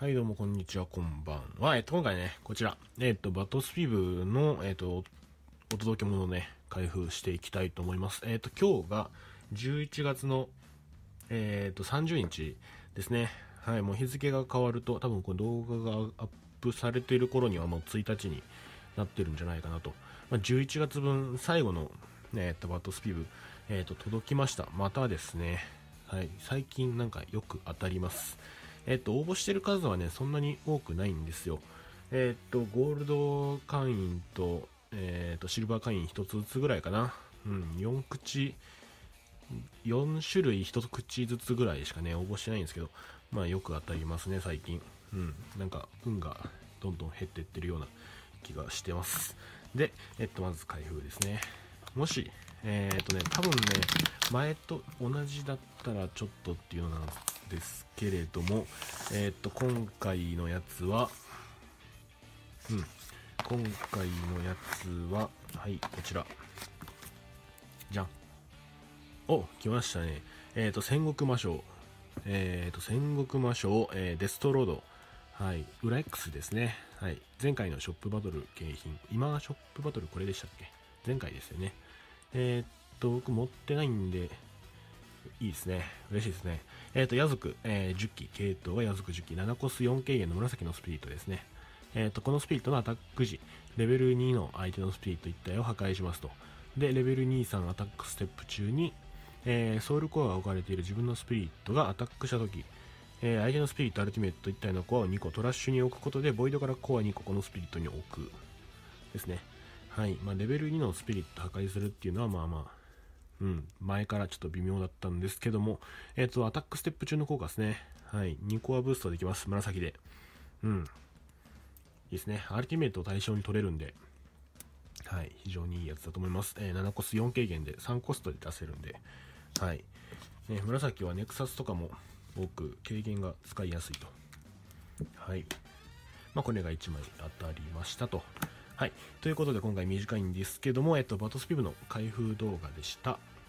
はい、どうもこんにちは、こんばんは。今回ね、こちら、バトスピブの、お届け物をね、開封していきたいと思います。今日が11月の、30日ですね。はい、もう日付が変わると、多分この動画がアップされている頃にはもう1日になってるんじゃないかなと。11月分最後の、バトスピブ、届きました。またですね、はい、最近なんかよく当たります。応募してる数はね、そんなに多くないんですよ。ゴールド会員と、シルバー会員1つずつぐらいかな。4種類1口ずつぐらいしかね、応募してないんですけど、まあよく当たりますね、最近。なんか運がどんどん減っていってるような気がしてます。で、まず開封ですね。もし、多分ね、前と同じだったらちょっとっていうのなんですけれども、今回のやつは、今回のやつは、はい、こちら。じゃん。お、来ましたね。戦国魔将。戦国魔将、デストロード。はい、裏 X ですね。はい、前回のショップバトル景品。今、ショップバトルこれでしたっけ？前回ですよね。僕持ってないんで、いいですね。嬉しいですね。ヤズク、10機、系統がヤズク10機、7コス4軽減の紫のスピリットですね。このスピリットのアタック時、レベル2の相手のスピリット1体を破壊しますと。で、レベル2、3アタックステップ中に、ソウルコアが置かれている自分のスピリットがアタックしたとき、相手のスピリットアルティメット1体のコアを2個トラッシュに置くことで、ボイドからコア2個このスピリットに置く。ですね。はい。レベル2のスピリット破壊するっていうのは、前からちょっと微妙だったんですけども、アタックステップ中の効果ですね。はい。2コアブーストできます。紫で。いいですね。アルティメットを対象に取れるんで、はい。非常にいいやつだと思います。7コス4軽減で3コストで出せるんで、はい。紫はネクサスとかも多く軽減が使いやすいと。はい。これが1枚当たりましたと。はい。ということで今回短いんですけども、バトスピブの開封動画でした。